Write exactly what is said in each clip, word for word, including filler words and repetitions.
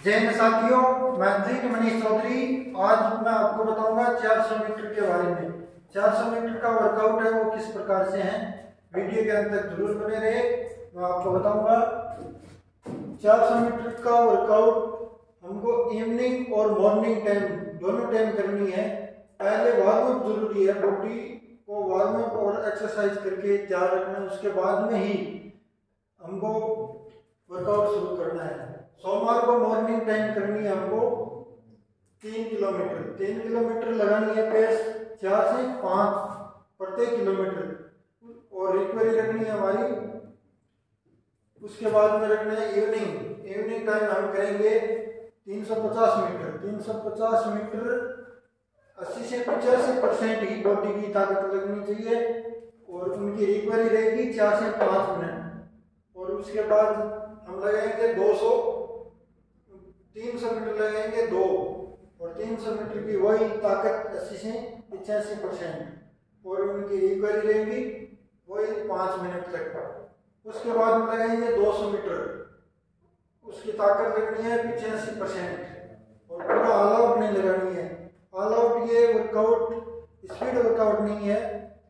जय हिंद साथियों, मैं एथलीट मनीष चौधरी। आज मैं आपको बताऊंगा चार सौ मीटर के बारे में। चार सौ मीटर का वर्कआउट है वो किस प्रकार से है, वीडियो के अंत तक जरूर बने रहे। मैं आपको बताऊंगा चार सौ मीटर का वर्कआउट हमको इवनिंग और मॉर्निंग टाइम दोनों टाइम करनी है। पहले वार्म अप जरूरी है, बॉडी को वार्म अप और एक्सरसाइज करके तैयार रखना है, उसके बाद में ही हमको वर्कआउट शुरू करना है। सोमवार को मॉर्निंग टाइम करनी है हमको तीन किलोमीटर तीन किलोमीटर लगानी है पेस, चार से पाँच प्रत्येक किलोमीटर, और रिकवरी रखनी है हमारी। उसके बाद में रखना है इवनिंग इवनिंग टाइम हम करेंगे तीन सौ पचास मीटर तीन सौ पचास मीटर अस्सी से पचासी परसेंट ही बॉडी की ताकत लगनी चाहिए, और उनकी रिकवरी रहेगी चार से पाँच मिनट। और उसके बाद हम लगाएंगे दो सौ तीन सौ मीटर लगाएंगे दो, और तीन सौ मीटर की वही ताकत अस्सी से पचासी परसेंट, और उनकी रिकवरी रहेगी वही पाँच मिनट तक। उसके बाद में लगाएंगे दो सौ मीटर, उसकी ताकत लगनी है पचासी परसेंट, और पूरा ऑल आउट नहीं लगानी है। ऑल आउट ये वर्कआउट स्पीड वर्कआउट नहीं है।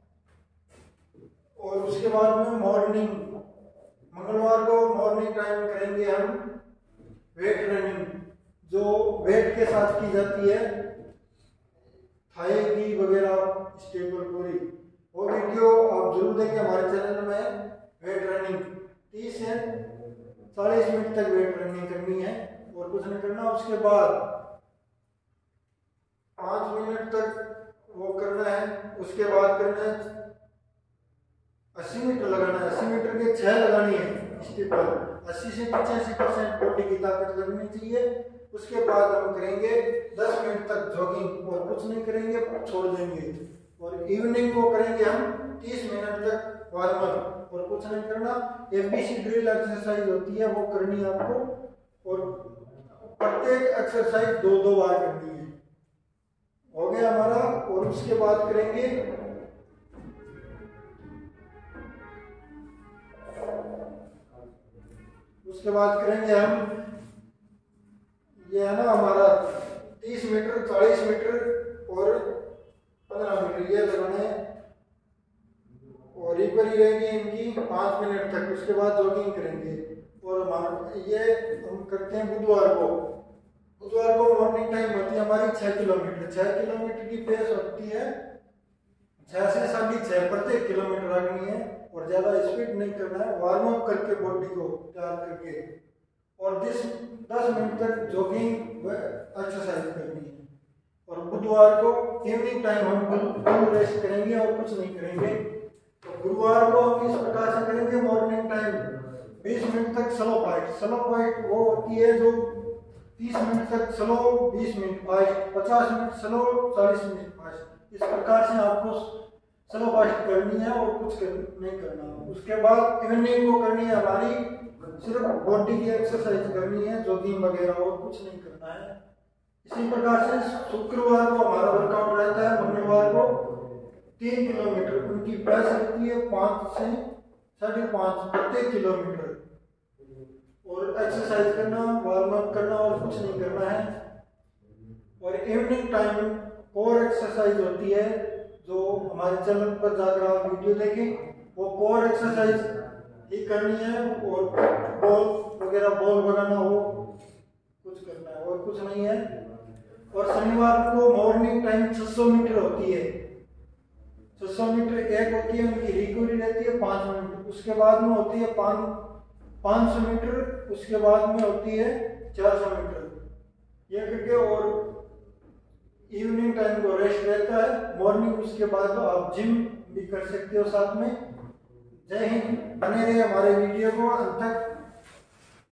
और उसके बाद में मॉर्निंग मंगलवार को मॉर्निंग टाइम करेंगे हम वेट रनिंग, जो वेट के साथ की जाती है, थाई की वगैरह स्टेबल पूरी। वो वीडियो आप जरूर देखें हमारे चैनल में। वेट रनिंग तीस से चालीस मिनट तक वेट रनिंग करनी है और कुछ नहीं करना। उसके बाद पाँच मिनट तक वो करना है। उसके बाद करना है अस्सी मीटर लगाना है। अस्सी मीटर के छह लगानी है स्टेबल, अस्सी से पचासी परसेंट बॉडी की ताकत लगनी चाहिए। उसके बाद हम करेंगे दस मिनट तक जॉगिंग, और कुछ नहीं करेंगे, छोड़ देंगे। और इवनिंग को करेंगे हम तीस मिनट तक वार्म अप, और कुछ नहीं करना। एबीसी ड्रिल एक्सरसाइज होती है वो करनी है आपको, और प्रत्येक एक्सरसाइज दो दो बार करनी है। हो गया हमारा। और उसके बाद करेंगे उसके बाद करेंगे हम ये है ना हमारा तीस मीटर चालीस मीटर और पंद्रह मीटर ये लगाने, और रिकवरी रहेगी इनकी पाँच मिनट तक। उसके बाद जॉगिंग करेंगे। और हमारा ये हम करते हैं बुधवार को बुधवार को मॉर्निंग टाइम होती है हमारी छः किलोमीटर छः किलोमीटर की पेस होती है, छः से साढ़े छः प्रत्येक किलोमीटर रखनी है, और ज़्यादा स्पीड नहीं करना है। वार्म अप करके बॉडी को तैयार करके, और दिस दस मिनट तक जॉगिंग व एक्सरसाइज करनी है। और बुधवार को इवनिंग टाइम हम फुल रेस्ट करेंगे और कुछ नहीं करेंगे। तो गुरुवार को हम इस प्रकार से करेंगे मॉर्निंग टाइम बीस मिनट तक स्लो फाइट स्लो फाइट वो होती है जो तीस मिनट तक स्लो, बीस मिनट फास्ट, पचास मिनट स्लो, चालीस मिनट फास्ट। इस प्रकार से आपको स्लो फास्ट करनी है और कुछ कर, नहीं करना। उसके बाद इवनिंग को करनी है हमारी सिर्फ बॉडी की एक्सरसाइज करनी है, जॉगिंग वगैरह, और कुछ नहीं करना है। इसी प्रकार से शुक्रवार को हमारा वर्कआउट रहता है। मंगलवार को तीन किलोमीटर उनकी पैस रहती है पाँच से साढ़े पाँच प्रत्येक किलोमीटर, और एक्सरसाइज करना, वार्म अप करना, और कुछ नहीं करना है। और इवनिंग टाइम कोर एक्सरसाइज होती है, जो हमारे चैनल पर जाकर आप वीडियो देखें, वो कोर एक्सरसाइज ही करनी है। और बॉल वगैरह बॉल बनाना हो, कुछ करना है, और कुछ नहीं है। और शनिवार को मॉर्निंग टाइम छह सौ मीटर होती है। छह सौ मीटर एक होती है, उनकी रिकवरी रहती है पाँच मिनट। उसके बाद में होती है पाँच पाँच सौ मीटर, उसके बाद में होती है चार सौ मीटर ये करके। और इवनिंग टाइम को रेस्ट रहता है। मॉर्निंग उसके बाद तो आप जिम भी कर सकते हो साथ में। जय हिंद, बने रहे हमारे वीडियो को अंत तक।